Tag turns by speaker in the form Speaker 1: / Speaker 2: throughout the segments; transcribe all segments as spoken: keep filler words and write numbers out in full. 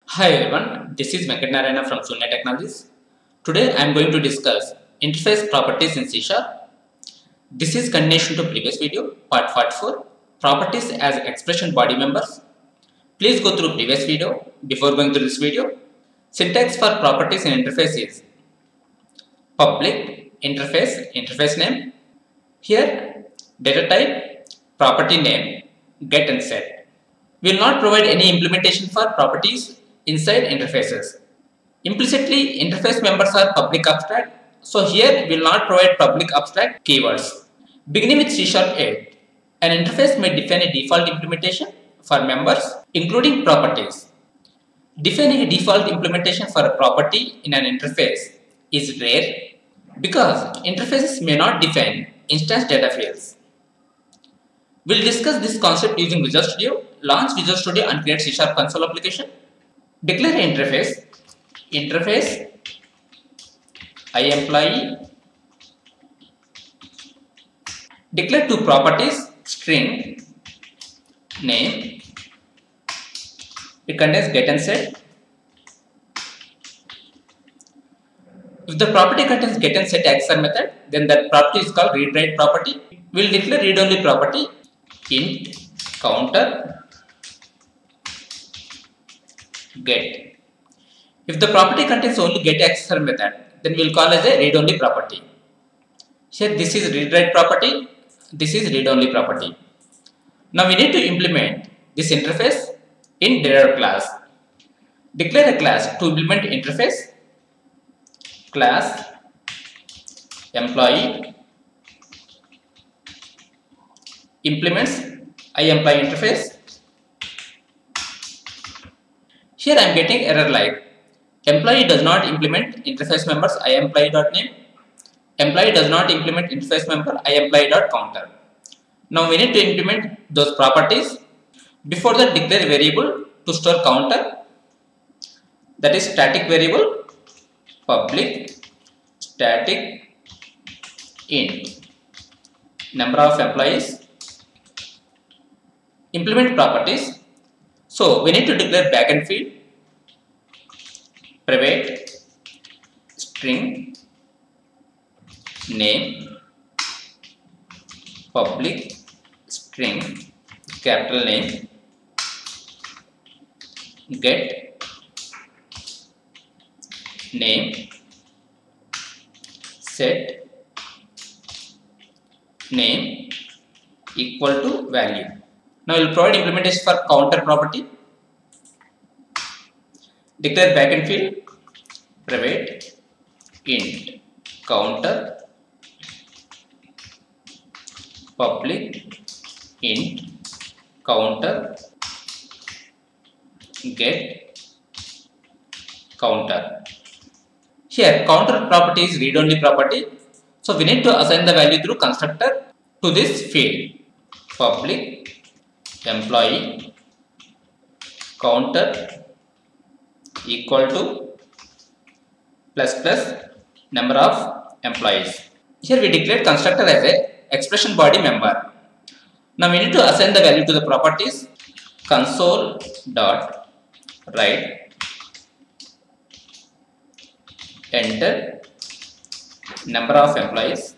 Speaker 1: Hi everyone, this is Venkat Narayana from Sunya Technologies. Today I am going to discuss interface properties in C Sharp. This is continuation to previous video, part forty-four, properties as expression body members. Please go through previous video before going through this video. Syntax for properties in interface is public, interface, interface name. Here, data type, property name, get and set. We will not provide any implementation for properties inside interfaces. Implicitly, interface members are public abstract, so here we will not provide public abstract keywords. Beginning with C Sharp eight, an interface may define a default implementation for members, including properties. Defining a default implementation for a property in an interface is rare because interfaces may not define instance data fields. We'll discuss this concept using Visual Studio, launch Visual Studio and create C Sharp console application. Declare an interface, interface iEmployee. Declare two properties, string, name. It contains get and set. If the property contains get and set accessor method, then that property is called read write property. We will declare read only property, int counter get. If the property contains only get accessor method, then we will call as a read only property. Here this is read write property, this is read only property. Now we need to implement this interface in derived class. Declare a class to implement interface, class employee implements iEmployee interface. Here I am getting error like employee does not implement interface members iEmployee.name. Employee does not implement interface member iEmployee.counter. Now we need to implement those properties. Before that, declare a variable to store counter, that is static variable, public static int number of employees. Implement properties. So we need to declare backend field, private string name, public string capital name, get name, set name equal to value. Now we will provide implementation for counter property. Declare backend field, private int counter, public int counter get counter. Here counter property is read only property, so we need to assign the value through constructor to this field, public employee counter equal to plus plus number of employees. Here we declared constructor as a expression body member. Now we need to assign the value to the properties, console dot write enter number of employees,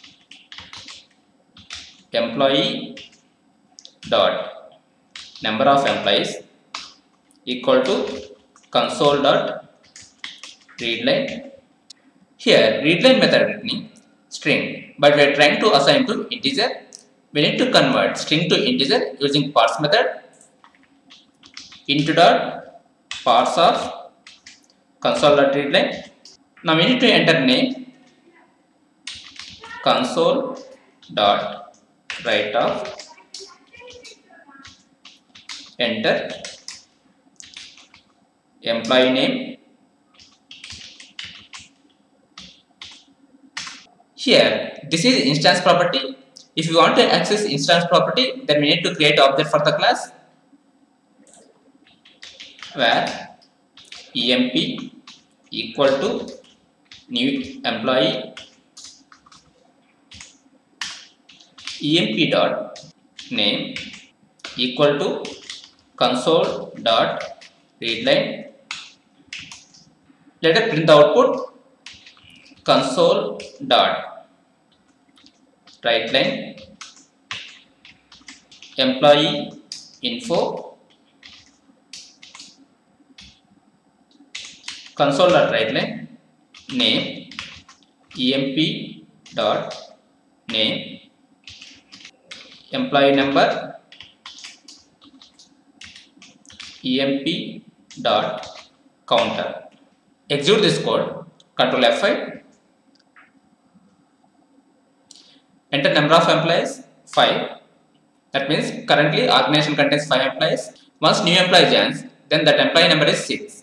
Speaker 1: employee dot number of employees equal to console dot readline. Here readline method returning string, but we are trying to assign to integer. We need to convert string to integer using parse method. Int dot parse of console dot readline. Now we need to enter name, console dot write of enter employee name. Here this is instance property. If you want to access instance property, then we need to create object for the class where emp equal to new employee, emp dot name equal to console dot readline Let us print the output console dot write line employee info console dot write line name emp dot name employee number emp dot counter. Execute this code. Control F five. Enter number of employees five. That means currently organization contains five employees. Once new employee joins, then that employee number is six.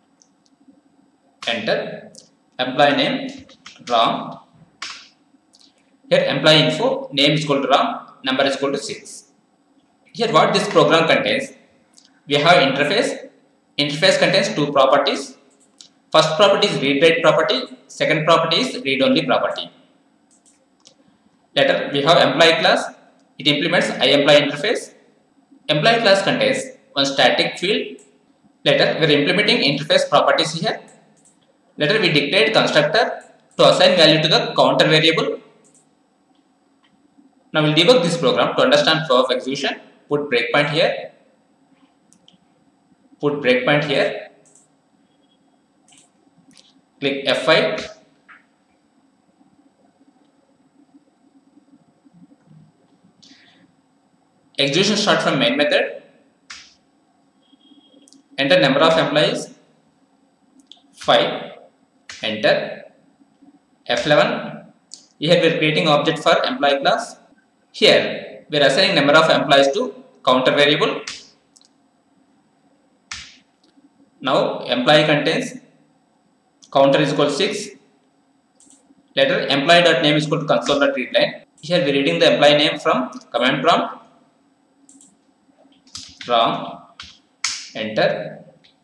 Speaker 1: Enter employee name Ram. Here employee info name is equal to Ram, number is equal to six. Here what this program contains, we have interface. Interface contains two properties. First property is read write property, second property is read only property. Later we have employee class. It implements iEmployee interface. Employee class contains one static field. Later we are implementing interface properties here. Later we dictate constructor to assign value to the counter variable. Now we will debug this program to understand flow of execution. Put breakpoint here. Put breakpoint here. Click F five. Execution start from main method. Enter number of employees five. Enter F eleven. Here we are creating object for employee class. Here we are assigning number of employees to counter variable. Now employee contains counter is equal to six. Later employee dot name is equal to console dot read line. Here we are reading the employee name from command prompt. Ram. Enter.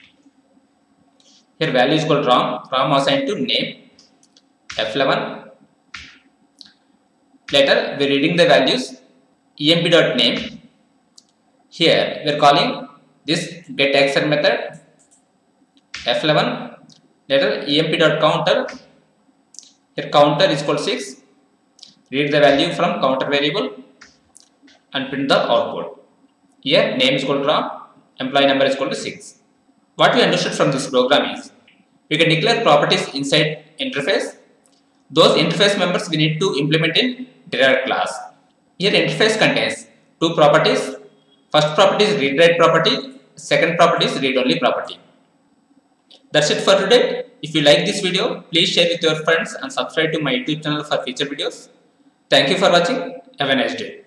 Speaker 1: Here value is equal to Ram. Ram assigned to name. F eleven. Later we are reading the values emp dot name. Here we are calling this get action method. F eleven. Later emp dot counter. Here counter is equal to six. Read the value from counter variable and print the output. Here name is equal to Ram, employee number is equal to six. What we understood from this program is we can declare properties inside interface. Those interface members we need to implement in derived class. Here interface contains two properties. First property is read write property. Second property is read only property. That's it for today. If you like this video, please share with your friends and subscribe to my YouTube channel for future videos. Thank you for watching. Have a nice day.